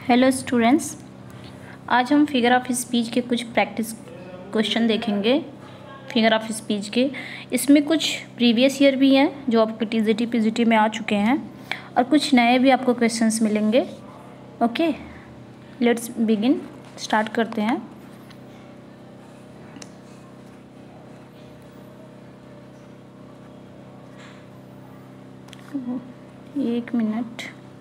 Hello students, आज हम figure of speech के कुछ प्रैक्टिस क्वेश्चन देखेंगे। फिगर ऑफ स्पीच के इसमें कुछ प्रीवियस ईयर भी हैं जो आपके टीजीटी पीजीटी में आ चुके हैं और कुछ नए भी आपको क्वेश्चंस मिलेंगे। ओके, लेट्स बिगिन, स्टार्ट करते हैं। एक मिनट।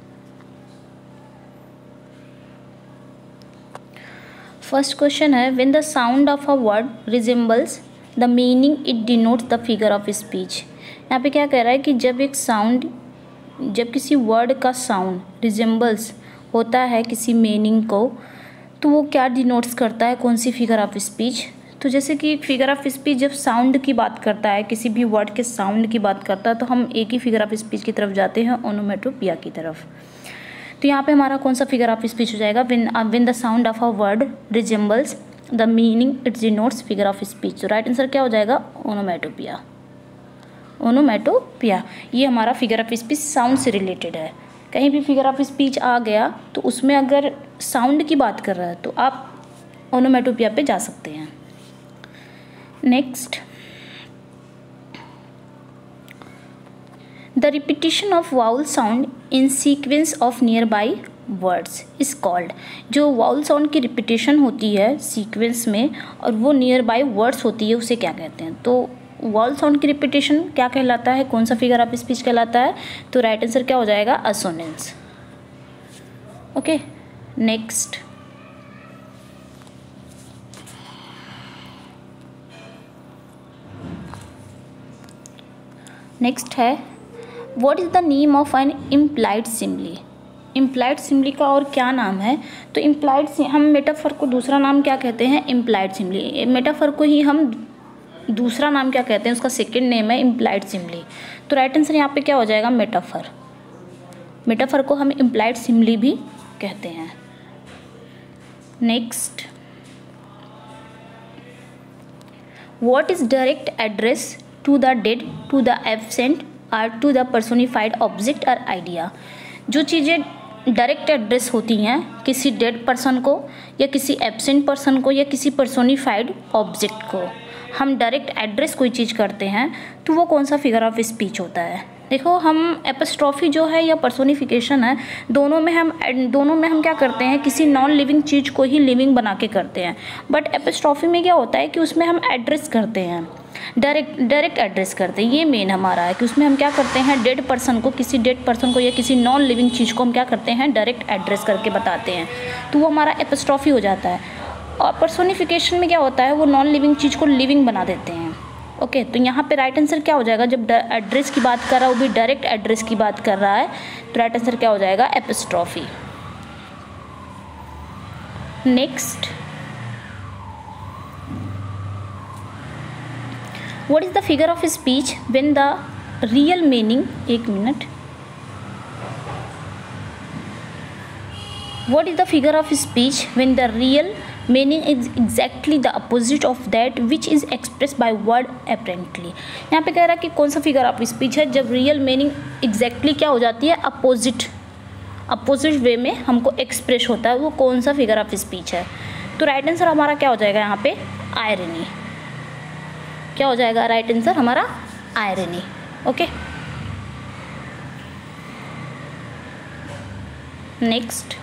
फर्स्ट क्वेश्चन है, when the sound of a word resembles the meaning it denotes the figure of speech. यहाँ पे क्या कह रहा है कि जब किसी वर्ड का साउंड रिजेंबल्स होता है किसी मीनिंग को, तो वो क्या डिनोट्स करता है, कौन सी फिगर ऑफ स्पीच। तो जैसे कि फिगर ऑफ स्पीच जब साउंड की बात करता है, किसी भी वर्ड के साउंड की बात करता है, तो हम एक ही फिगर ऑफ स्पीच की तरफ जाते हैं, ओनोमेटोपिया की तरफ। तो यहाँ पे हमारा कौन सा फिगर ऑफ स्पीच हो जाएगा, when the sound of a word resembles the meaning it denotes figure of speech. तो राइट आंसर क्या हो जाएगा, ओनोमेटोपिया। ओनोमेटोपिया ये हमारा फिगर ऑफ स्पीच साउंड से रिलेटेड है। कहीं भी फिगर ऑफ स्पीच आ गया तो उसमें अगर साउंड की बात कर रहा है तो आप ओनोमेटोपिया पे जा सकते हैं। Next, the repetition of vowel sound in sequence of nearby words is called. जो वाउल साउंड की रिपीटिशन होती है सीक्वेंस में और वो नियर बाई वर्ड्स होती है, उसे क्या कहते हैं। तो वाउल साउंड की रिपीटिशन क्या कहलाता है, कौन सा फिगर ऑफ स्पीच कहलाता है। तो राइट आंसर क्या हो जाएगा, असोनेंस। ओके, नेक्स्ट, है what is the name of an implied simile. Implied simile का और क्या नाम है। तो इम्प्लाइड से हम मेटाफर को दूसरा नाम क्या कहते हैं, इम्प्लाइड सिम्बली। मेटाफर को ही हम दूसरा नाम क्या कहते हैं, उसका सेकंड नेम है इम्प्लाइड सिम्बली। तो राइट आंसर यहाँ पे क्या हो जाएगा, मेटाफर। मेटाफर को हम इम्प्लाइड सिम्बली भी कहते हैं। Next, what is direct address to the dead, to the absent और टू द पर्सोनिफाइड ऑब्जेक्ट और आइडिया। जो चीज़ें डायरेक्ट एड्रेस होती हैं किसी डेड पर्सन को या किसी एब्सेंट पर्सन को या किसी पर्सोनिफाइड ऑब्जेक्ट को, हम डायरेक्ट एड्रेस कोई चीज़ करते हैं तो वो कौन सा फिगर ऑफ स्पीच होता है। देखो, हम एपोस्ट्रॉफी जो है या पर्सोनिफिकेशन है, दोनों में हम क्या करते हैं, किसी नॉन लिविंग चीज़ को ही लिविंग बना के करते हैं। बट एपोस्ट्रॉफी में क्या होता है कि उसमें हम एड्रेस करते हैं, डायरेक्ट एड्रेस करते हैं। ये मेन हमारा है कि उसमें हम क्या करते हैं, डेड पर्सन को, किसी डेड पर्सन को या किसी नॉन लिविंग चीज़ को हम क्या करते हैं, डायरेक्ट एड्रेस करके बताते हैं। तो वो हमारा एपोस्ट्रॉफी हो जाता है। और पर्सोनिफिकेशन में क्या होता है, वो नॉन लिविंग चीज़ को लिविंग बना देते हैं। ओके, तो यहाँ पे राइट आंसर क्या हो जाएगा, जब एड्रेस की बात कर रहा है वो भी डायरेक्ट एड्रेस की बात कर रहा है, तो राइट आंसर क्या हो जाएगा, apostrophe. Next, what is the figure of speech when the real meaning, एक मिनट, what is the figure of speech when the real meaning is exactly the opposite of that which is express by word apparently. यहाँ पे कह रहा है कि कौन सा फिगर ऑफ स्पीच है जब रियल मीनिंग एग्जैक्टली क्या हो जाती है, अपोजिट वे में हमको एक्सप्रेस होता है, वो कौन सा फिगर ऑफ स्पीच है। तो राइट आंसर हमारा क्या हो जाएगा यहाँ पे, आयरनी। क्या हो जाएगा राइट आंसर हमारा, irony. Okay, next,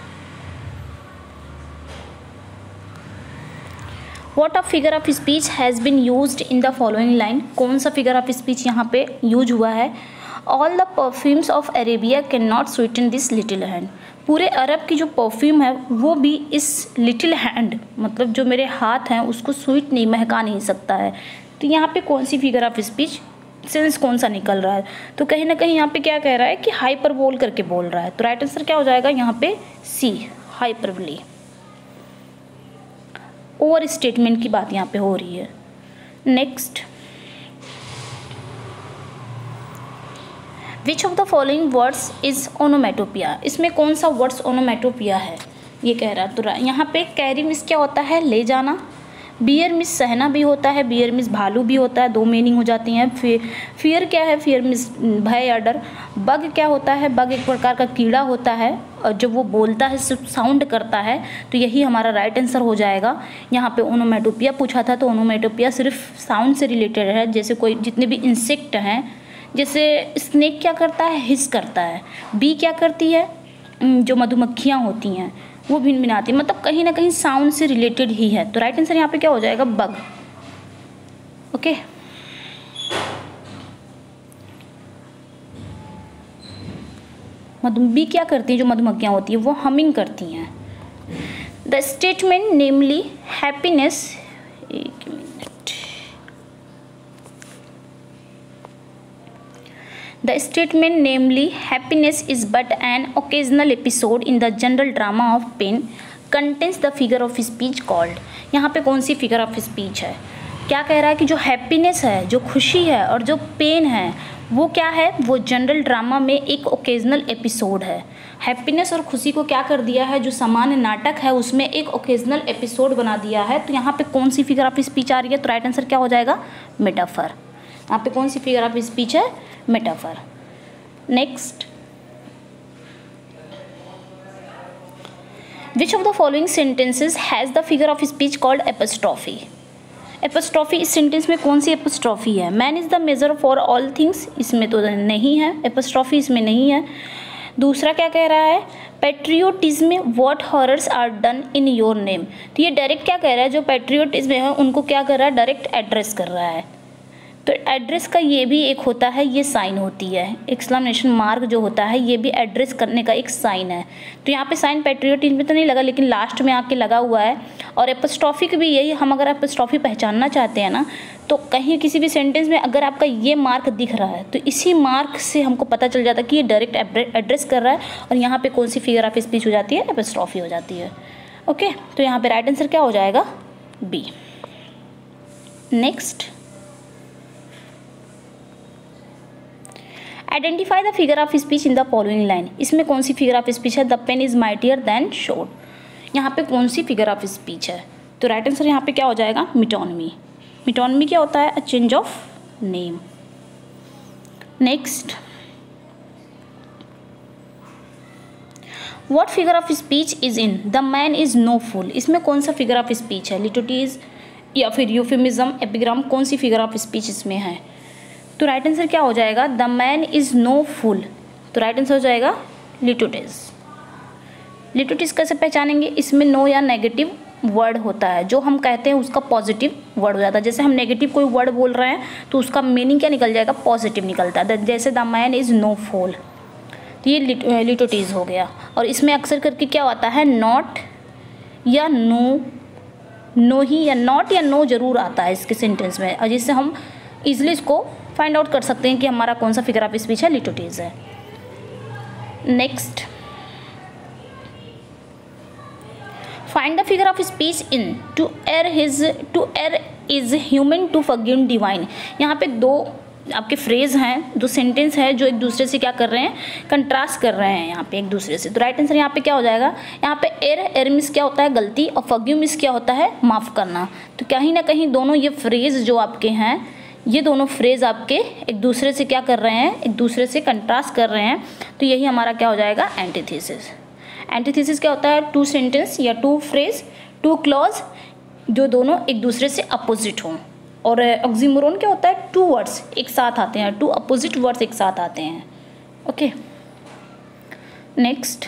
what a figure of speech has been used in the following line. कौन सा फिगर ऑफ स्पीच यहाँ पे यूज हुआ है, all the perfumes of Arabia can not sweeten this little hand. पूरे अरब की जो परफ्यूम है वो भी इस लिटिल हैंड, मतलब जो मेरे हाथ हैं, उसको स्वीट नहीं, महका नहीं सकता है। तो यहाँ पे कौन सी फिगर ऑफ स्पीच, सेंस कौन सा निकल रहा है। तो कहीं ना कहीं यहाँ पे क्या कह रहा है कि हाइपरबोल करके बोल रहा है। तो राइट आंसर क्या हो जाएगा यहाँ पे, सी, हाइपरबोली। ओवर स्टेटमेंट की बात यहाँ पे हो रही है। Next, which of the following words is onomatopoeia. इसमें कौन सा वर्ड्स ओनोमेटोपिया है ये कह रहा है। तो यहाँ पे कैरी मीन्स क्या होता है, ले जाना। बियर मीन्स सहना भी होता है, बियर मीन्स भालू भी होता है, दो मीनिंग हो जाती हैं। फियर क्या है? फियर मीन्स भय या डर। बग क्या होता है? बग एक प्रकार का कीड़ा होता है और जब वो बोलता है सिर्फ साउंड करता है, तो यही हमारा राइट आंसर हो जाएगा। यहाँ पे ओनोमेटोपिया पूछा था, तो ओनोमेटोपिया सिर्फ साउंड से रिलेटेड है। जैसे कोई जितने भी इंसेक्ट हैं, जैसे स्नेक क्या करता है? हिस करता है। बी क्या करती है? जो मधुमक्खियाँ होती हैं वो भिनभिनाती, मतलब कहीं ना कहीं साउंड से रिलेटेड ही है। तो राइट आंसर यहाँ पे क्या हो जाएगा? बग। ओके, बी क्या करती है? जो मधुमक्खियाँ होती है वो हमिंग करती हैं। द स्टेटमेंट नेमली हैप्पीनेस, एक मिनट, the statement namely happiness is but an occasional episode in the general drama of pain contains the figure of speech called. यहाँ पे कौन सी फिगर ऑफ स्पीच है? क्या कह रहा है कि जो हैप्पीनेस है, जो खुशी है, और जो पेन है, वो क्या है? वो जनरल ड्रामा में एक ओकेजनल एपिसोड है। हैप्पीनेस और खुशी को क्या कर दिया है? जो सामान्य नाटक है उसमें एक ओकेजनल एपिसोड बना दिया है। तो यहाँ पे कौन सी फिगर ऑफ स्पीच आ रही है? तो राइट आंसर क्या हो जाएगा? मेटाफर। यहाँ पे कौन सी फिगर ऑफ स्पीच है? Metaphor. Next, which of the following sentences has the figure of speech called apostrophe? Apostrophe इस सेंटेंस में कौन सी एपस्ट्रॉफी है? Man is the measure for all things, इसमें तो नहीं है, एपस्ट्रॉफी इसमें नहीं है। दूसरा क्या कह रहा है? Patriotism what horrors are done in your name. तो ये डायरेक्ट क्या कह रहा है? जो पेट्रियोटिज्म है उनको क्या कर रहा है? डायरेक्ट एड्रेस कर रहा है। तो एड्रेस का ये भी एक होता है, ये साइन होती है, एक्सक्लेमेशन मार्क जो होता है ये भी एड्रेस करने का एक साइन है। तो यहाँ पे साइन पेट्रियोटिज्म में तो नहीं लगा, लेकिन लास्ट में आके लगा हुआ है। और एपस्ट्रॉफी की भी यही, हम अगर एपस्ट्रॉफी पहचानना चाहते हैं ना, तो कहीं किसी भी सेंटेंस में अगर आपका ये मार्क दिख रहा है तो इसी मार्क से हमको पता चल जाता है कि ये डायरेक्ट एड्रेस कर रहा है। और यहाँ पे कौन सी फिगर ऑफ स्पीच हो जाती है? एपस्ट्रॉफी हो जाती है। ओके, तो यहाँ पे राइट आंसर क्या हो जाएगा? B. Next, identify the figure of speech in the following line. इसमें कौन सी फिगर ऑफ स्पीच है? The pen is mightier than sword. यहाँ पे कौन सी फिगर ऑफ स्पीच है? तो राइट आंसर यहाँ पे क्या हो जाएगा? मिटोनमी। मिटोनमी क्या होता है? A change of name. Next, what figure of speech is in the man is no fool. इसमें कौन सा फिगर ऑफ स्पीच है? लिटोटीज या फिर यूफेमिज्म, एपिग्राम, कौन सी फिगर ऑफ स्पीच इसमें है? तो राइट आंसर क्या हो जाएगा? The man is no fool. तो राइट आंसर हो जाएगा लिटोटिस। लिटोटिस कैसे पहचानेंगे? इसमें नो या नेगेटिव वर्ड होता है, जो हम कहते हैं उसका पॉजिटिव वर्ड हो जाता है। जैसे हम नेगेटिव कोई वर्ड बोल रहे हैं तो उसका मीनिंग क्या निकल जाएगा? पॉजिटिव निकलता है। जैसे the man is no fool, तो ये लिटोटिस हो गया। और इसमें अक्सर करके क्या होता है? नॉट या नो, नो ही या नॉट या नो जरूर आता है इसके सेंटेंस में, और जिससे हम इजिली इसको फाइंड आउट कर सकते हैं कि हमारा कौन सा फिगर ऑफ स्पीच है? लिटोटिस है। Next, find the figure of speech in to err is human to forgive divine. यहाँ पे दो आपके फ्रेज हैं, दो सेंटेंस है जो एक दूसरे से क्या कर रहे हैं? कंट्रास्ट कर रहे हैं यहाँ पे एक दूसरे से। तो राइट आंसर यहाँ पे क्या हो जाएगा? यहाँ पे एयर मिस क्या होता है? गलती, और फॉरगिव मिस क्या होता है? माफ़ करना। तो कहीं ना कहीं दोनों ये फ्रेज जो आपके हैं, ये दोनों फ्रेज आपके एक दूसरे से क्या कर रहे हैं? एक दूसरे से कंट्रास्ट कर रहे हैं। तो यही हमारा क्या हो जाएगा? एंटीथेसिस। एंटीथेसिस क्या होता है? टू सेंटेंस या टू फ्रेज, टू क्लॉज जो दोनों एक दूसरे से अपोजिट हों। और ऑक्सीमोरोन क्या होता है? टू वर्ड्स एक साथ आते हैं, टू अपोजिट वर्ड्स एक साथ आते हैं। Okay, next,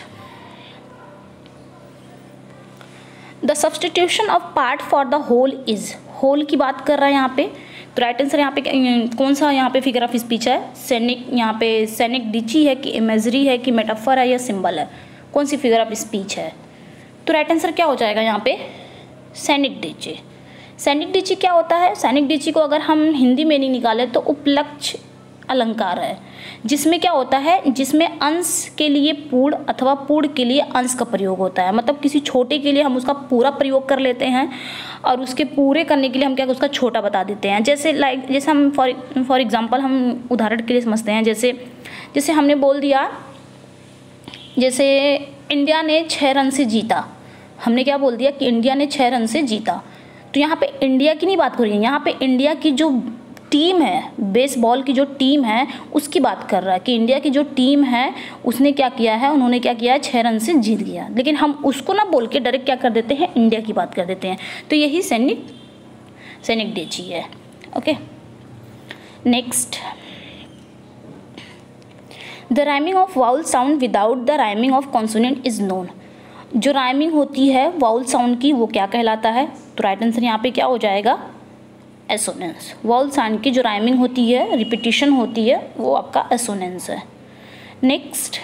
the substitution of part for the whole is. Whole की बात कर रहा है यहाँ पे। तो राइट आंसर यहाँ पे कौन सा यहाँ पे फिगर ऑफ स्पीच है? सैनिक, यहाँ पे सैनिक डिची है कि इमेजरी है कि मेटाफर है या सिंबल है? कौन सी फिगर ऑफ स्पीच है? तो राइट आंसर क्या हो जाएगा यहाँ पे? सैनिक डिची। सैनिक डिची क्या होता है? सैनिक डिची को अगर हम हिंदी में नहीं निकालें तो उपलक्ष्य अलंकार है, जिसमें क्या होता है? जिसमें अंश के लिए पूर्ण अथवा पूर्ण के लिए अंश का प्रयोग होता है। मतलब किसी छोटे के लिए हम उसका पूरा प्रयोग कर लेते हैं और उसके पूरे करने के लिए हम क्या उसका छोटा बता देते हैं। जैसे जैसे हम फॉर एग्जांपल हम उदाहरण के लिए समझते हैं। जैसे हमने बोल दिया, जैसे इंडिया ने 6 रन से जीता। हमने क्या बोल दिया? कि इंडिया ने 6 रन से जीता। तो यहाँ पे इंडिया की नहीं बात हो रही है, यहाँ पे इंडिया की जो टीम है, बेसबॉल की जो टीम है उसकी बात कर रहा है कि इंडिया की जो टीम है उसने क्या किया है, उन्होंने क्या किया है, 6 रन से जीत गया। लेकिन हम उसको ना बोल के डायरेक्ट क्या कर देते हैं, इंडिया की बात कर देते हैं। तो यही सैनिक डे चाहिए। Okay, next, the rhyming of vowel sound without the rhyming of consonant is known. जो राइमिंग होती है वाउल साउंड की वो क्या कहलाता है? तो राइट आंसर यहाँ पे क्या हो जाएगा, एसोनेंस। वाउल साउंड की जो राइमिंग होती है, रिपीटिशन होती है, वो आपका एसोनेंस है। Next,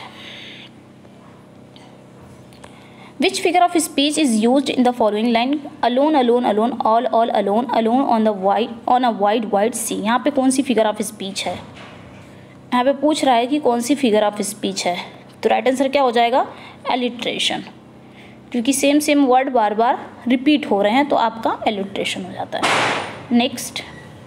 which figure of speech is used in the following line, alone alone alone, all all alone, alone on a wide sea. यहाँ पे कौन सी फिगर ऑफ स्पीच है? यहाँ पे पूछ रहा है कि कौन सी फिगर ऑफ स्पीच है। तो राइट आंसर क्या हो जाएगा, एलिट्रेशन, क्योंकि सेम वर्ड बार बार रिपीट हो रहे हैं तो आपका एलिट्रेशन हो जाता है। Next,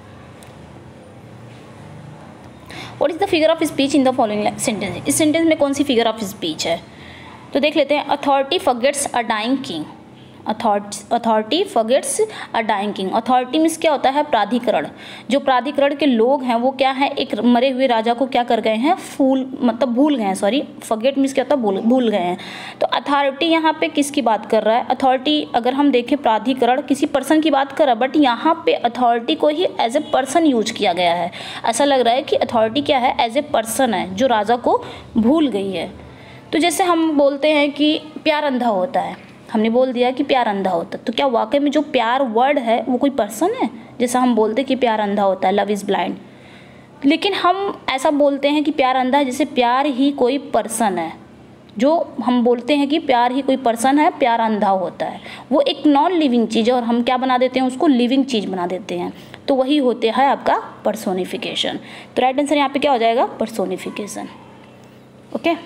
what is the figure of speech in the following sentence. इस सेंटेंस में कौन सी फिगर ऑफ स्पीच है? तो देख लेते हैं। Authority forgets a dying king, authority forgets a dying king. Authority means क्या होता है, प्राधिकरण। जो प्राधिकरण के लोग हैं वो क्या है, एक मरे हुए राजा को क्या कर गए हैं, भूल गए हैं। सॉरी, फॉरगेट मीन्स क्या होता है, भूल गए हैं। तो अथॉरिटी यहाँ पे किसकी बात कर रहा है? अथॉरिटी अगर हम देखें, प्राधिकरण किसी पर्सन की बात कर रहा है, बट यहाँ पे अथॉरिटी को ही एज ए पर्सन यूज किया गया है। ऐसा लग रहा है कि अथॉरिटी क्या है, एज ए पर्सन है जो राजा को भूल गई है। तो जैसे हम बोलते हैं कि प्यार अंधा होता है, हमने बोल दिया कि प्यार अंधा होता है, तो क्या वाकई में जो प्यार वर्ड है वो कोई पर्सन है? जैसा हम बोलते हैं कि प्यार अंधा होता है, लव इज़ ब्लाइंड, लेकिन हम ऐसा बोलते हैं कि प्यार अंधा है जैसे प्यार ही कोई पर्सन है। जो हम बोलते हैं कि प्यार ही कोई पर्सन है, प्यार अंधा होता है, वो एक नॉन लिविंग चीज़ है और हम क्या बना देते हैं, उसको लिविंग चीज़ बना देते हैं। तो वही होते है आपका पर्सोनिफिकेशन। तो राइट आंसर यहाँ पे क्या हो जाएगा, personification. Okay,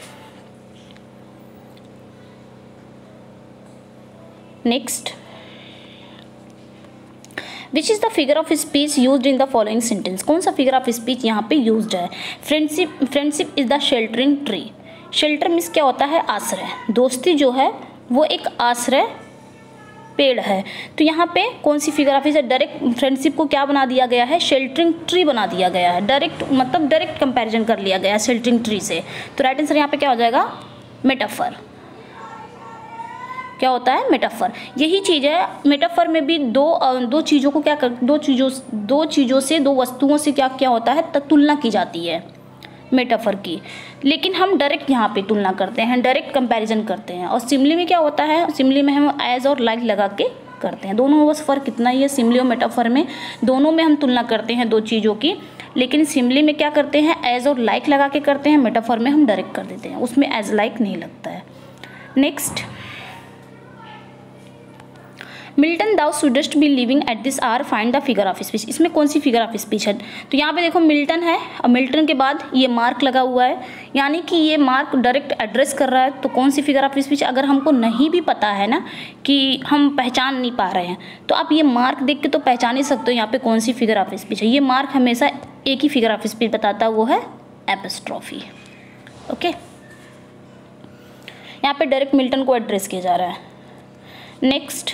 next, which is the figure of speech used in the following sentence. कौन सा फिगर ऑफ स्पीच यहाँ पे यूज्ड है? Friendship is the sheltering tree. Shelter means क्या होता है, आश्रय। दोस्ती जो है वो एक आश्रय पेड़ है। तो यहाँ पे कौन सी figure of speech? Direct friendship को क्या बना दिया गया है, शेल्टरिंग ट्री बना दिया गया है। डायरेक्ट कंपैरिजन कर लिया गया है शेल्टरिंग ट्री से। तो राइट आंसर यहाँ पे क्या हो जाएगा, मेटाफर। क्या होता है, मेटाफर। यही चीज़ है, मेटाफर में भी दो चीज़ों को दो चीज़ों से, दो वस्तुओं से क्या होता है, तुलना की जाती है मेटाफर की। लेकिन हम डायरेक्ट यहाँ पे तुलना करते हैं, डायरेक्ट कंपैरिजन करते हैं। और सिमिली में क्या होता है, सिमिली में हम एज और लाइक लगा के करते हैं। दोनों में बस फ़र्क इतना ही है, सिमिली और मेटाफर में दोनों में हम तुलना करते हैं दो चीज़ों की। लेकिन सिमिली में क्या करते हैं, एज और लाइक लगा के करते हैं। मेटाफर में हम डायरेक्ट कर देते हैं, उसमें एज लाइक नहीं लगता है। Next, Milton thou shouldst be living at this hour, find the figure of speech. इसमें कौन सी फिगर ऑफ स्पीच है? तो यहाँ पे देखो मिल्टन है और मिल्टन के बाद ये मार्क लगा हुआ है, यानी कि ये मार्क डायरेक्ट एड्रेस कर रहा है। तो कौन सी फिगर ऑफ स्पीच? अगर हमको नहीं भी पता है ना, कि हम पहचान नहीं पा रहे हैं, तो आप ये मार्क देख के तो पहचान ही सकते हो यहाँ पे कौन सी फिगर ऑफ स्पीच है। ये मार्क हमेशा एक ही फिगर ऑफ स्पीच बताता है, वो है एपिस्ट्रॉफी। ओके, यहाँ पे डायरेक्ट मिल्टन को एड्रेस किया जा रहा है। Next,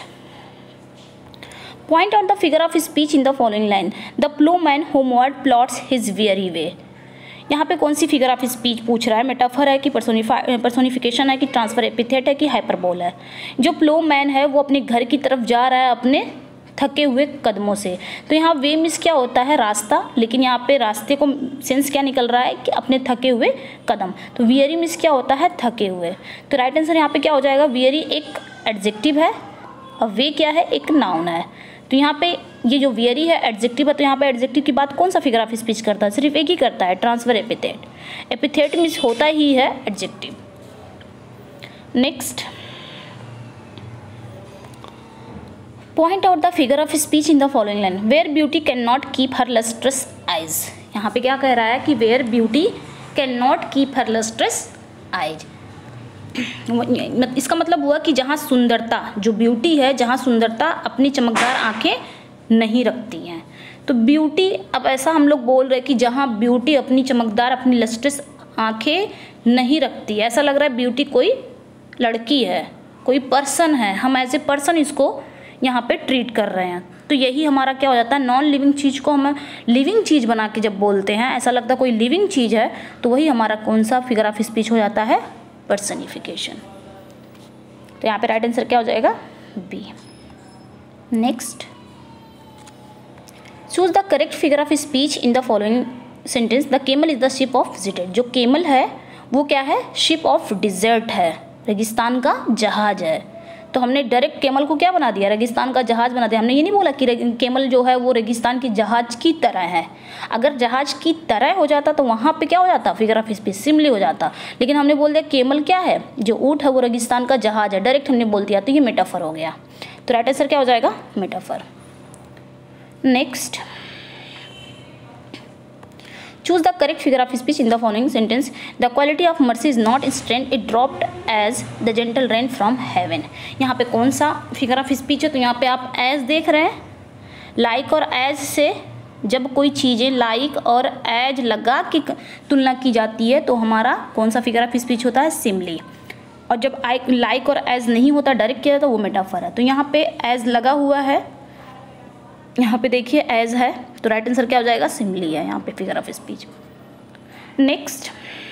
point out the figure of speech in the following line, the ploughman homeward plods his weary way. यहाँ पे कौन सी फिगर ऑफ स्पीच पूछ रहा है? मेटाफर है कि पर्सोनिफिकेशन है कि ट्रांसफर एपिथेट है कि हाइपरबोल है? जो प्लोमैन है वो अपने घर की तरफ जा रहा है अपने थके हुए कदमों से। तो यहाँ वे मिस क्या होता है, रास्ता, लेकिन यहाँ पे रास्ते को सेंस क्या निकल रहा है कि अपने थके हुए कदम। तो वियरी मिस क्या होता है, थके हुए। तो राइट आंसर यहाँ पे क्या हो जाएगा, वियरी एक एडजेक्टिव है और वे क्या है, एक नाउन है। तो यहाँ पे ये जो वियरी है एडजेक्टिव है, तो यहाँ पे एडजेक्टिव की बात कौन सा फिगर ऑफ स्पीच करता है? सिर्फ एक ही करता है, ट्रांसफर एपिथेट। एपिथेट मीन्स होता ही है adjective. Next, point out the figure of speech in the following line, where beauty can not keep her lustrous eyes. यहाँ पे क्या कह रहा है कि where beauty can not keep her lustrous eyes. इसका मतलब हुआ कि जहाँ सुंदरता, जो ब्यूटी है, जहाँ सुंदरता अपनी चमकदार आंखें नहीं रखती हैं। तो ब्यूटी, अब ऐसा हम लोग बोल रहे हैं कि जहाँ ब्यूटी अपनी चमकदार, अपनी लस्ट्रस आंखें नहीं रखती है, ऐसा लग रहा है ब्यूटी कोई लड़की है, कोई पर्सन है। हम एज ए पर्सन इसको यहाँ पे ट्रीट कर रहे हैं। तो यही हमारा क्या हो जाता है, नॉन लिविंग चीज़ को हम लिविंग चीज़ बना के जब बोलते हैं, ऐसा लगता है कोई लिविंग चीज़ है, तो वही हमारा कौन सा फिगर ऑफ स्पीच हो जाता है, पर्सनिफिकेशन। तो यहाँ पे राइट आंसर क्या हो जाएगा, B. Next, choose the correct figure of speech in the following sentence. The camel is the ship of desert. जो केमल है वो क्या है, शिप ऑफ डिजर्ट है, रेगिस्तान का जहाज है। तो हमने डायरेक्ट केमल को क्या बना दिया, रेगिस्तान का जहाज बना दिया। हमने ये नहीं बोला कि केमल जो है वो रेगिस्तान की जहाज की तरह है। अगर जहाज की तरह हो जाता तो वहाँ पे क्या हो जाता, फिगर ऑफ स्पीच सिमिली हो जाता। लेकिन हमने बोल दिया केमल क्या है, जो ऊँट है वो रेगिस्तान का जहाज है, डायरेक्ट हमने बोल दिया, तो ये मेटाफर हो गया। तो राइट आंसर क्या हो जाएगा, metaphor. Next, choose the correct figure of speech in the following sentence. The quality of mercy is not instant, it dropped as the gentle rain from heaven. यहाँ पे कौन सा फिगर ऑफ स्पीच है, तो यहाँ पे आप as देख रहे हैं। लाइक और as से जब कोई चीज़ें लाइक और as लगा के तुलना की जाती है तो हमारा कौन सा फिगर ऑफ स्पीच होता है, सिमली। और जब लाइक और as नहीं होता, डायरेक्ट किया जाता, वो मेटाफर है। तो यहाँ पे as लगा हुआ है, यहाँ पे देखिए एज है, तो राइट आंसर क्या हो जाएगा, सिमली है यहाँ पे figure of speech. Next,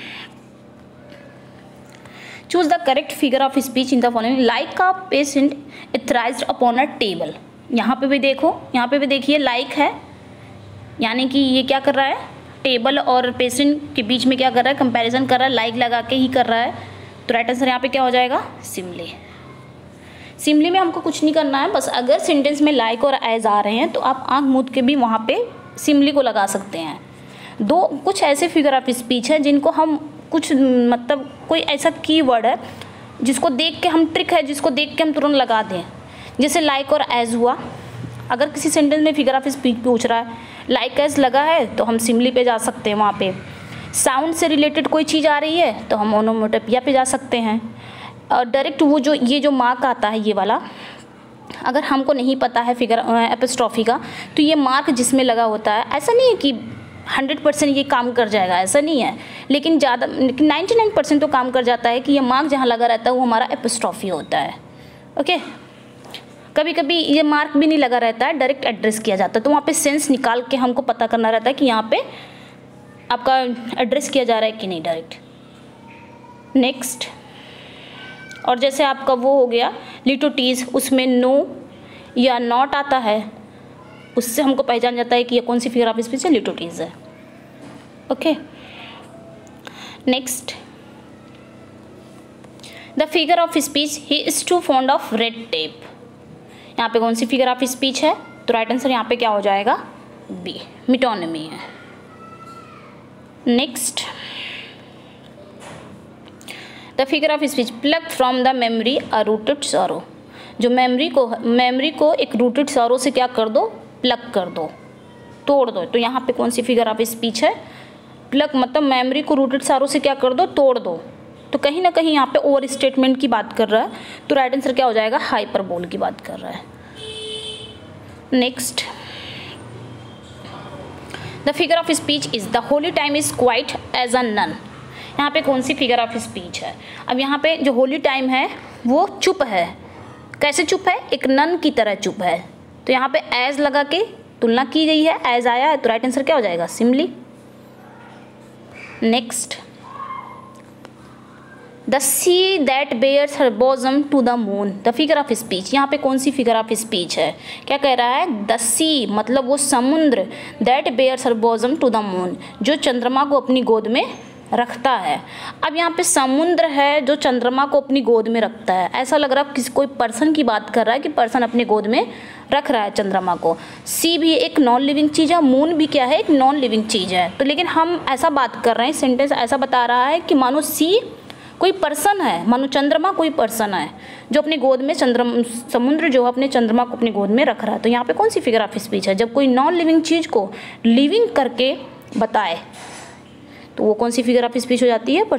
choose the correct figure of speech in the following. Like a patient etherised upon a table. यहाँ पे भी देखो, यहाँ पे भी देखिए लाइक है, यानी कि ये क्या कर रहा है, टेबल और पेशेंट के बीच में क्या कर रहा है, कंपैरिजन कर रहा है, लाइक लगा के ही कर रहा है। तो राइट आंसर यहाँ पे क्या हो जाएगा, सिमली। सिमली में हमको कुछ नहीं करना है, बस अगर सेंटेंस में लाइक और एज आ रहे हैं तो आप आंख मूंद के भी वहाँ पे सिमली को लगा सकते हैं। दो कुछ ऐसे फिगर ऑफ स्पीच है जिनको हम कुछ मतलब कोई ऐसा कीवर्ड है जिसको देख के हम ट्रिक है जिसको देख के हम तुरंत लगा दें। जैसे लाइक और एज हुआ, अगर किसी सेंटेंस में फिगर ऑफ स्पीच पूछ रहा है, लाइक एज लगा है तो हम सिमली पे जा सकते हैं। वहाँ पे साउंड से रिलेटेड कोई चीज़ आ रही है तो हम ओनोमेटोपिया पे जा सकते हैं। और डायरेक्ट वो जो ये जो मार्क आता है ये वाला, अगर हमको नहीं पता है फिगर एपिस्ट्रॉफी का, तो ये मार्क जिसमें लगा होता है, ऐसा नहीं है कि 100% ये काम कर जाएगा, ऐसा नहीं है, लेकिन 99% तो काम कर जाता है कि ये मार्क जहाँ लगा रहता है वो हमारा एपिस्ट्रॉफी होता है। ओके, कभी कभी ये मार्क भी नहीं लगा रहता है, डायरेक्ट एड्रेस किया जाता है, तो वहाँ पे सेंस निकाल के हमको पता करना रहता है कि यहाँ पे आपका एड्रेस किया जा रहा है कि नहीं डायरेक्ट। नेक्स्ट, और जैसे आपका वो हो गया लिटोटीज, उसमें नो या नॉट आता है, उससे हमको पहचान जाता है कि ये कौन सी फिगर ऑफ स्पीच है, लिटोटीज है। Okay, next, the figure of speech he is too fond of red tape. यहाँ पे कौन सी फिगर ऑफ स्पीच है, तो राइट आंसर यहाँ पे क्या हो जाएगा, बी, मिटोनमी है। Next, the figure of speech pluck from the memory a rooted sorrow. जो मेमोरी को एक रूटेड सॉरो से क्या कर दो, प्लग कर दो, तोड़ दो। तो यहाँ पे कौन सी फिगर ऑफ स्पीच है, प्लग, मतलब मेमोरी को रूटेड सॉरो से क्या कर दो, तोड़ दो। तो कहीं ना कहीं यहाँ पे ओवर स्टेटमेंट की बात कर रहा है, तो राइट आंसर क्या हो जाएगा, हाइपरबोल की बात कर रहा है। Next, the figure of speech is the holy time is quiet as a nun. यहाँ पे कौन सी फिगर ऑफ स्पीच है, अब यहाँ पे जो होली टाइम है वो चुप है। कैसे चुप है, एक नन की तरह चुप है। तो यहाँ पे एज लगा के तुलना की गई है, एज आया है, तो राइट आंसर क्या हो जाएगा, simile. Next, the sea that bares her bosom to the moon. The figure of speech, यहाँ पे कौन सी फिगर ऑफ स्पीच है, क्या कह रहा है, द सी मतलब वो समुद्र, that bares her bosom to the moon, जो चंद्रमा को अपनी गोद में रखता है। अब यहाँ पे समुद्र है जो चंद्रमा को अपनी गोद में रखता है, ऐसा लग रहा है किसी कोई पर्सन की बात कर रहा है कि पर्सन अपनी गोद में रख रहा है चंद्रमा को। सी भी एक नॉन लिविंग चीज़ है, मून भी क्या है, एक नॉन लिविंग चीज़ है। तो लेकिन हम ऐसा बात कर रहे हैं, सेंटेंस ऐसा बता रहा है कि मानो सी कोई पर्सन है, मानो चंद्रमा कोई पर्सन है जो अपनी गोद में समुद्र जो है अपने चंद्रमा को अपनी गोद में रख रहा है। तो यहाँ पे कौन सी फिगर ऑफ स्पीच है, जब कोई नॉन लिविंग चीज़ को लिविंग करके बताए तो वो कौन सी फिगर ऑफ स्पीच हो जाती है,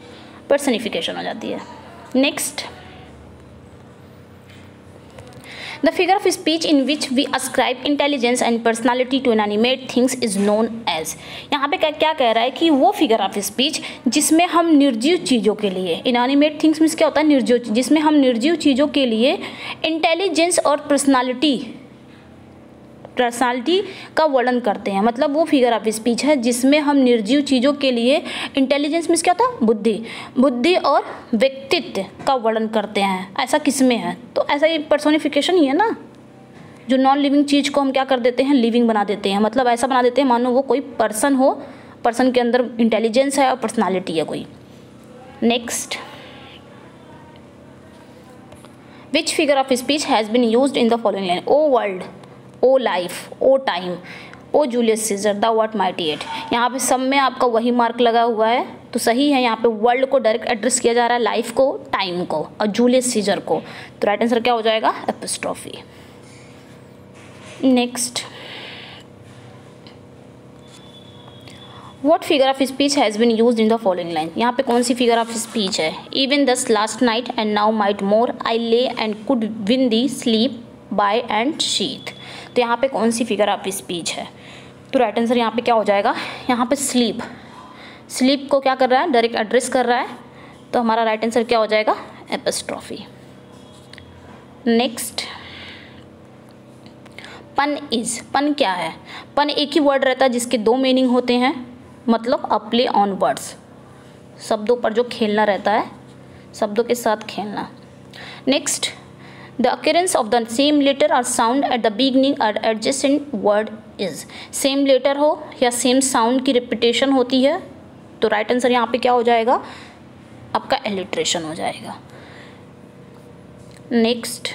पर्सनिफिकेशन हो जाती है। Next, the figure of speech in which we ascribe intelligence and personality to inanimate things is known as. यहाँ पे क्या कह रहा है कि वो फिगर ऑफ स्पीच जिसमें हम निर्जीव चीज़ों के लिए, इनएनिमेट थिंग्स मीन्स क्या होता है, निर्जीव, जिसमें हम निर्जीव चीज़ों के लिए इंटेलिजेंस और पर्सनालिटी का वर्णन करते हैं। मतलब वो फिगर ऑफ स्पीच है जिसमें हम निर्जीव चीज़ों के लिए इंटेलिजेंस मीन्स क्या होता है, बुद्धि और व्यक्तित्व का वर्णन करते हैं। ऐसा किस में है, तो ऐसा ही पर्सोनिफिकेशन ही है ना, जो नॉन लिविंग चीज़ को हम क्या कर देते हैं, लिविंग बना देते हैं। मतलब ऐसा बना देते हैं मानो वो कोई पर्सन हो, पर्सन के अंदर इंटेलिजेंस है और पर्सनालिटी है कोई। Next, which figure of speech has been used in the following line, O world, O life, O time, O Julius Caesar, the what mighty at. यहाँ पे सब में आपका वही मार्क लगा हुआ है, तो सही है। यहाँ पे वर्ल्ड को डायरेक्ट एड्रेस किया जा रहा है, लाइफ को, टाइम को और जूलियस सीजर को, तो राइट आंसर क्या हो जाएगा, epistrophe. Next, what figure of speech has been used in the following line. यहाँ पे कौन सी फिगर ऑफ स्पीच है, even thus last night and now might more, I lay and could win the sleep by and sheath. तो यहाँ पे कौन सी फिगर ऑफ स्पीच है, तो राइट आंसर यहाँ पे क्या हो जाएगा, यहाँ पे स्लीप को क्या कर रहा है, डायरेक्ट एड्रेस कर रहा है, तो हमारा राइट आंसर क्या हो जाएगा, एपिस्ट्रोफी। नेक्स्ट, पन क्या है, पन एक ही वर्ड रहता है जिसके दो मीनिंग होते हैं, मतलब अ प्ले ऑन वर्ड्स, शब्दों पर जो खेलना रहता है, शब्दों के साथ खेलना। Next, the occurrence of the same letter और साउंड एट द बिगनिंग और adjacent word is. Same letter हो या सेम साउंड की रिपीटेशन होती है, तो राइट आंसर यहाँ पे क्या हो जाएगा, आपका एलिट्रेशन हो जाएगा। Next,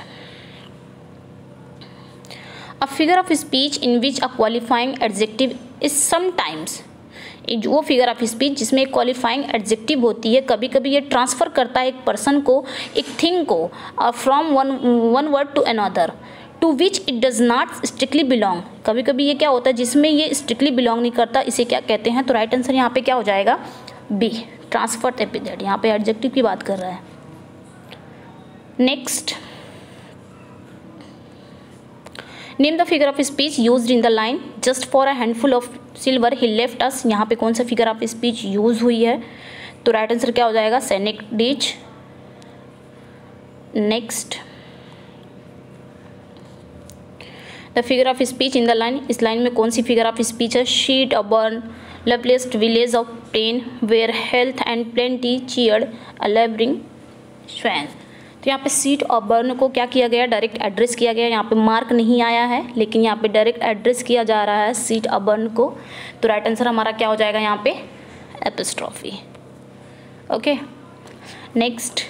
a figure of speech in which a qualifying adjective is sometimes. वो फिगर ऑफ स्पीच जिसमें एक क्वालिफाइंग एडजेक्टिव होती है, कभी कभी ये ट्रांसफ़र करता है एक पर्सन को, एक थिंग को, from one word to another to which it does not strictly belong. कभी कभी ये क्या होता है जिसमें ये स्ट्रिक्टली बिलोंग नहीं करता, इसे क्या कहते हैं, तो राइट आंसर यहाँ पे क्या हो जाएगा, बी, ट्रांसफर्ड एपिथेट। यहाँ पे एडजेक्टिव की बात कर रहा है। Next, name the figure of speech used in the line just for a handful of silver he left us. यहाँ पे कौन सा फिगर ऑफ स्पीच यूज हुई है, तो राइट आंसर क्या हो जाएगा, synecdoche. Next, the figure of speech in the line, इस लाइन में कौन सी फिगर ऑफ स्पीच है, sweet Auburn loveliest village of plain where health and plenty cheered a labouring swain. तो यहाँ पे सीट और बर्न को क्या किया गया, डायरेक्ट एड्रेस किया गया। यहाँ पे मार्क नहीं आया है, लेकिन यहाँ पे डायरेक्ट एड्रेस किया जा रहा है सीट और बर्न को, तो राइट आंसर हमारा क्या हो जाएगा यहाँ पे, apostrophe. Okay, next,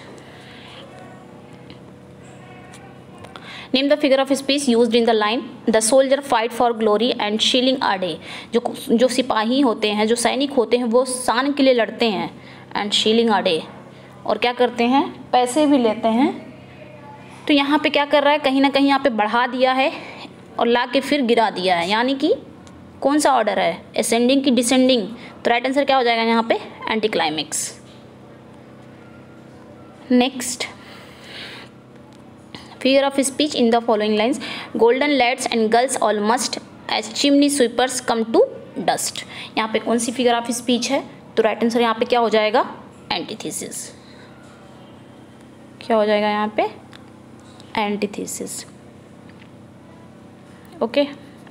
name the figure of speech used in the line the soldier fight for glory and shilling a day. जो सिपाही होते हैं, जो सैनिक होते हैं, वो शान के लिए लड़ते हैं, एंड शीलिंग अ डे, और क्या करते हैं, पैसे भी लेते हैं। तो यहाँ पे क्या कर रहा है, कहीं ना कहीं यहाँ पे बढ़ा दिया है और ला के फिर गिरा दिया है, यानी कि कौन सा ऑर्डर है, असेंडिंग की डिसेंडिंग, तो राइट आंसर क्या हो जाएगा यहाँ पे, anticlimax. Next, figure of speech in the following lines, golden lads and girls all must as chimney sweepers come to dust. यहाँ पे कौन सी फिगर ऑफ स्पीच है, तो राइट आंसर यहाँ पे क्या हो जाएगा, एंटीथेसिस। क्या हो जाएगा यहाँ पे, antithesis. Okay,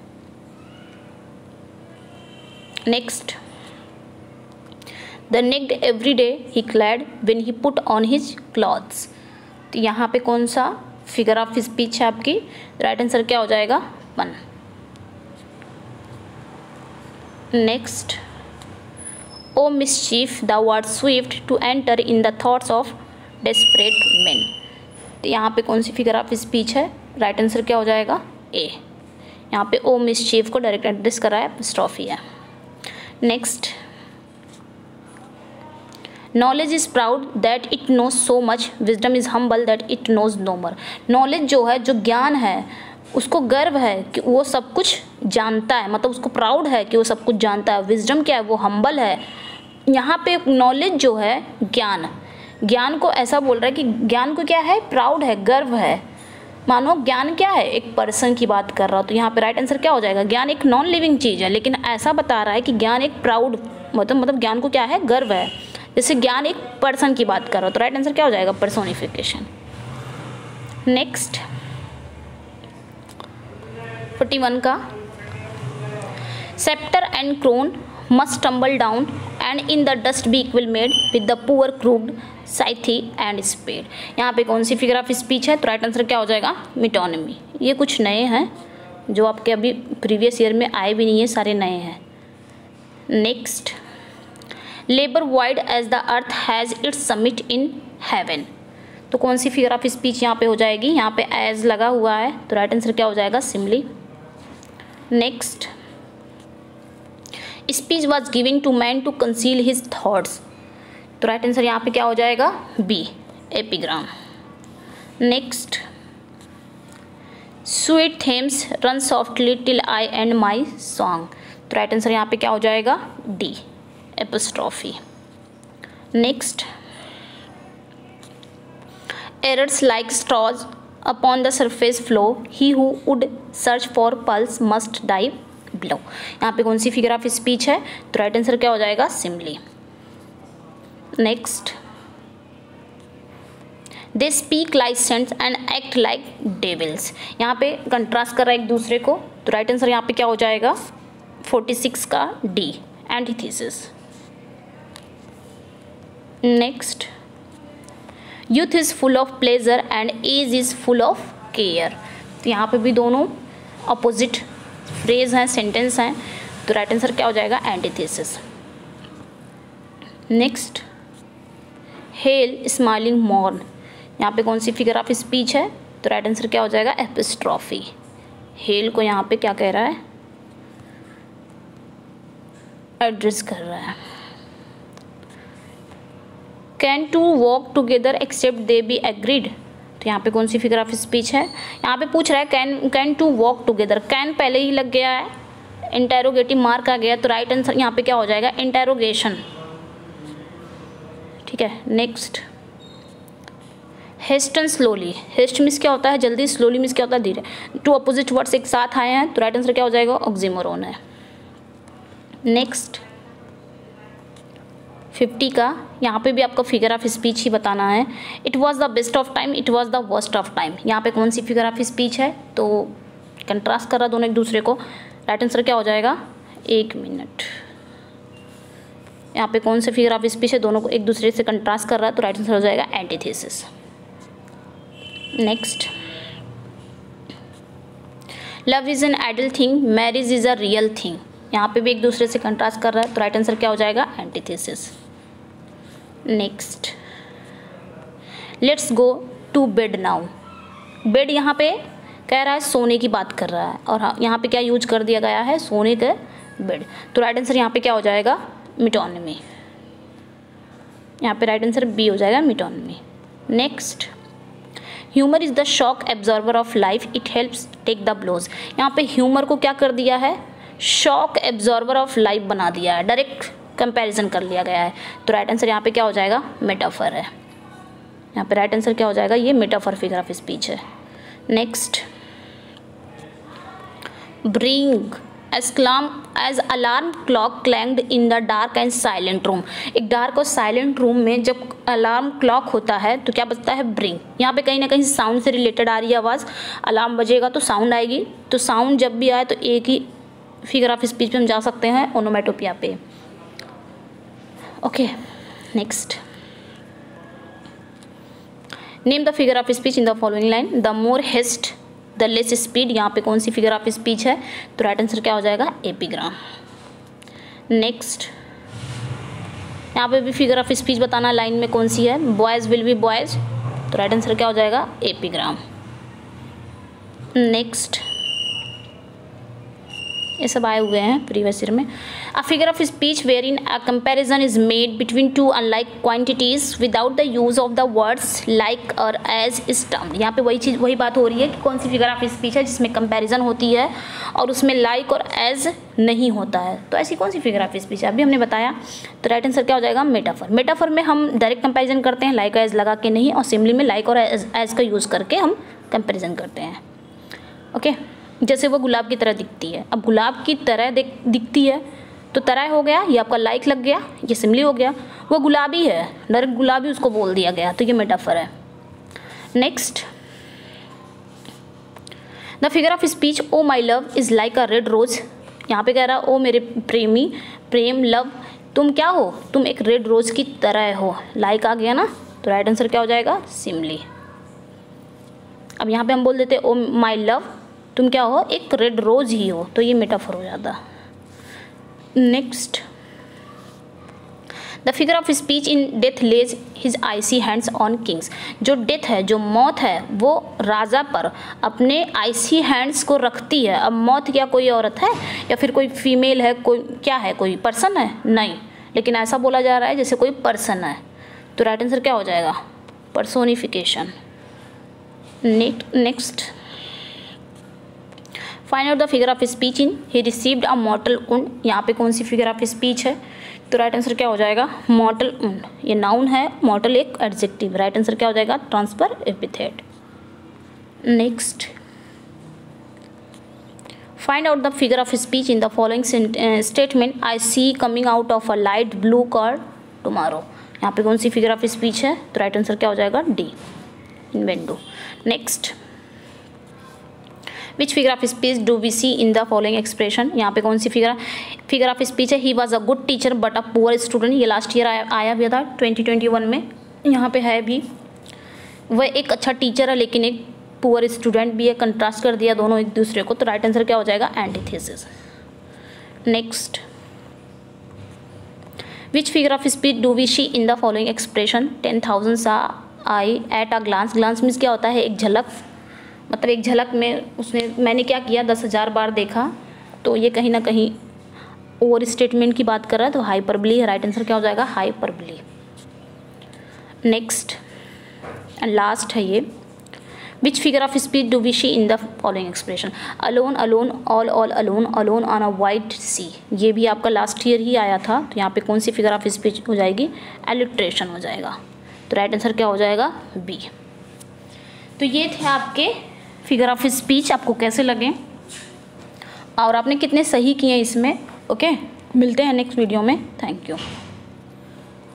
next, the naked every day he clad when he put on his clothes. तो यहाँ पे कौन सा फिगर ऑफ स्पीच है आपकी, राइट आंसर क्या हो जाएगा, 1। Next, o mischief the word swift to enter in the thoughts of desperate men. तो यहाँ पे कौन सी फिगर ऑफ स्पीच है, राइट आंसर क्या हो जाएगा, ए। यहाँ पे ओ मिसचीफ को डायरेक्ट एड्रेस कर रहा है, एपिस्ट्रोफी है। Next, knowledge is proud that it knows so much, wisdom is humble that it knows no more. Knowledge जो है, जो ज्ञान है, उसको गर्व है कि वो सब कुछ जानता है, मतलब उसको प्राउड है कि वो सब कुछ जानता है। विजडम क्या है, वो हम्बल है। यहाँ पे नॉलेज जो है, ज्ञान को ऐसा बोल रहा है कि ज्ञान को क्या है, प्राउड है, गर्व है। मानो ज्ञान क्या है, एक पर्सन की बात कर रहा हो, तो यहाँ पे राइट आंसर क्या हो जाएगा, ज्ञान एक नॉन लिविंग चीज़ है, लेकिन ऐसा बता रहा है कि ज्ञान एक प्राउड, मतलब ज्ञान को क्या है, गर्व है। जैसे ज्ञान एक पर्सन की बात कर रहा हो, तो राइट आंसर क्या हो जाएगा, पर्सोनिफिकेशन। नेक्स्ट 41 का, sceptre and crown must tumble down and in the dust be equal made with the poor crooked scythe and spade। यहाँ पे कौन सी फिगर ऑफ स्पीच है, तो राइट आंसर क्या हो जाएगा, मिटोनमी। ये कुछ नए हैं जो आपके अभी प्रीवियस ईयर में आए भी नहीं है, सारे नए हैं। Next, labour wide as the earth has its summit in heaven, तो कौन सी फिगर ऑफ स्पीच यहाँ पे हो जाएगी, यहाँ पे एज लगा हुआ है, तो राइट आंसर क्या हो जाएगा, simile. Next, speech was giving to man to conceal his thoughts, तो राइट आंसर यहाँ पे क्या हो जाएगा, B, epigram. Next, sweet Thames run softly till I end my song, तो राइट आंसर यहाँ पे क्या हो जाएगा, D, apostrophe. Next, errors like straws upon the surface flow, he who would search for pearls must dive below, यहाँ पे कौन सी फिगर ऑफ स्पीच है, तो राइट आंसर क्या हो जाएगा, simile. Next, they speak like saints and act like devils, यहाँ पे कंट्रास्ट कर रहा है एक दूसरे को, तो राइट आंसर यहाँ पे क्या हो जाएगा, 46 का D, antithesis. Next, youth is full of pleasure and age is full of care, तो यहाँ पे भी दोनों अपोजिट फ्रेज हैं, सेंटेंस हैं, तो राइट आंसर क्या हो जाएगा, antithesis. Next, hail smiling morn, यहाँ पे कौन सी फिगर ऑफ स्पीच है, तो राइट आंसर क्या हो जाएगा, एपिस्ट्रॉफी। हेल को यहाँ पे क्या कह रहा है, एड्रेस कर रहा है। Can two walk together except they be agreed, तो यहाँ पे कौन सी फिगर ऑफ स्पीच है, यहाँ पे पूछ रहा है can two walk together, can पहले ही लग गया है, इंटेरोगेटिव मार्क आ गया, तो राइट आंसर यहाँ पे क्या हो जाएगा, इंटेरोगेशन। ठीक है। Next, hasten slowly, haste miss क्या होता है जल्दी, स्लोली मिस क्या होता है धीरे, टू अपोजिट वर्ड्स एक साथ आए हैं, तो राइट आंसर क्या हो जाएगा, ऑक्सीमोरोन है। नेक्स्ट 50 का, यहाँ पे भी आपको फिगर ऑफ स्पीच ही बताना है। It was the best of time, it was the worst of time, यहाँ पे कौन सी फिगर ऑफ स्पीच है, तो कंट्रास्ट कर रहा दोनों एक दूसरे को, राइट आंसर क्या हो जाएगा, 1 मिनट। यहाँ पे कौन सी फिगर ऑफ स्पीच है, दोनों को एक दूसरे से कंट्रास्ट कर रहा है, तो राइट आंसर हो जाएगा antithesis. Next, love is an idle thing, marriage is a real thing, यहाँ पे भी एक दूसरे से कंट्रास्ट कर रहा है, तो राइट आंसर क्या हो जाएगा, antithesis. Next, let's go to bed now, bed यहाँ पे कह रहा है सोने की बात कर रहा है, और यहाँ पे क्या यूज कर दिया गया है, सोने के बेड, तो राइट आंसर यहाँ पे क्या हो जाएगा, मिटोनमी। यहाँ पे राइट आंसर बी हो जाएगा, metonymy. Next, humour is the shock absorber of life, it helps take the blows, यहाँ पे ह्यूमर को क्या कर दिया है, शॉक एब्जॉर्वर ऑफ लाइफ बना दिया है, डायरेक्ट कंपैरिजन कर लिया गया है, तो राइट आंसर यहाँ पे क्या हो जाएगा, मेटाफर है। यहाँ पे राइट आंसर क्या हो जाएगा, ये मेटाफर फिगर ऑफ स्पीच है। Next, bring as alarm clock clanged in the dark and silent room, एक डार्क और साइलेंट रूम में जब अलार्म क्लॉक होता है तो क्या बजता है, ब्रिंग। यहाँ पे कहीं ना कहीं साउंड से रिलेटेड आ रही है आवाज़, अलार्म बजेगा तो साउंड आएगी, तो साउंड जब भी आए तो एक ही फिगर ऑफ स्पीच पे हम जा सकते हैं, ओनोमेटोपिया पे। Okay. Next, name the figure of speech in the following line, the more haste the less speed, यहाँ पे कौन सी फिगर ऑफ स्पीच है, तो राइट आंसर क्या हो जाएगा, एपिग्राम। नेक्स्ट, यहाँ पे भी फिगर ऑफ स्पीच बताना लाइन में कौन सी है, बॉयज़ विल बी बॉयज़, तो राइट आंसर क्या हो जाएगा, एपिग्राम। नेक्स्ट, ये सब आए हुए हैं प्रीवियस ईयर में। A figure of speech wherein a comparison is made between two unlike quantities without the use of the words like और एज इज टर्म। यहाँ पे वही बात हो रही है कि कौन सी फिगर ऑफ स्पीच है जिसमें कंपैरिजन होती है और उसमें लाइक और एज नहीं होता है। तो ऐसी कौन सी फिगर ऑफ स्पीच है, अभी हमने बताया। तो राइट आंसर क्या हो जाएगा, मेटाफर। मेटाफर में हम डायरेक्ट कंपैरिजन करते हैं लाइक एज लगा के नहीं, और सिमिली में लाइक और एज का यूज़ करके हम कंपैरिजन करते हैं। ओके, जैसे वो गुलाब की तरह दिखती है। अब गुलाब की तरह दिखती है तो तरह हो गया, ये आपका लाइक लग गया, ये सिमिली हो गया। वो गुलाबी है, डायरेक्ट गुलाबी उसको बोल दिया गया, तो ये मेटाफर है। Next, the figure of speech o my love is like a red rose. यहाँ पे कह रहा ओ मेरे प्रेमी, प्रेम, लव, तुम क्या हो, तुम एक रेड रोज की तरह हो। लाइक आ गया ना, तो राइट आंसर क्या हो जाएगा, सिमिली। अब यहाँ पे हम बोल देते ओ माई लव, तुम क्या हो, एक रेड रोज ही हो, तो ये मेटाफर हो जाता। Next, the figure of speech in death lays his icy hands on kings. जो डेथ है, जो मौत है, वो राजा पर अपने आइसी हैंड्स को रखती है। अब मौत क्या कोई औरत है या फिर कोई फीमेल है, कोई क्या है, कोई पर्सन है, नहीं, लेकिन ऐसा बोला जा रहा है जैसे कोई पर्सन है। तो राइट आंसर क्या हो जाएगा, personification. Next, find out the figure of speech in he received a mortal wound. यहाँ पे कौन सी फिगर ऑफ स्पीच है, तो राइट आंसर क्या हो जाएगा, मॉर्टल वुंड। ये नाउन है, मॉर्टल एक एडजेक्टिव। राइट आंसर क्या हो जाएगा, transfer epithet. Next, find out the figure of speech in the following statement, I see coming out of a light blue car tomorrow. यहाँ पे कौन सी फिगर ऑफ स्पीच है, तो राइट आंसर क्या हो जाएगा, D, innuendo. Next, which figure of speech do we see in the following expression. यहाँ पे कौन सी फिगर ऑफ स्पीच है, he was a good teacher but a poor student. ये लास्ट ईयर आया हुआ था 2021 में, यहाँ पे है भी, वह एक अच्छा टीचर है लेकिन एक पुअर स्टूडेंट भी है। कंट्रास्ट कर दिया दोनों एक दूसरे को, तो राइट आंसर क्या हो जाएगा, antithesis. Next, which figure of speech do we see in the following expression, 10,000 saw I at a glance. Glance means क्या होता है, एक झलक, मतलब एक झलक में मैंने क्या किया, 10,000 बार देखा। तो ये कहीं ना कहीं ओवर स्टेटमेंट की बात कर रहा है, तो हाइपरबली है। राइट आंसर क्या हो जाएगा, हाइपरबली। नेक्स्ट एंड लास्ट है ये, which figure of speech do we see in the following expression, alone alone all all alone alone on a wide sea. ये भी आपका लास्ट ईयर ही आया था, तो यहाँ पे कौन सी फिगर ऑफ स्पीच हो जाएगी, एलिट्रेशन हो जाएगा। तो राइट आंसर क्या हो जाएगा, बी। तो ये थे आपके फिगर ऑफ स्पीच, आपको कैसे लगे और आपने कितने सही किए इसमें। ओके, मिलते हैं नेक्स्ट वीडियो में। Thank you.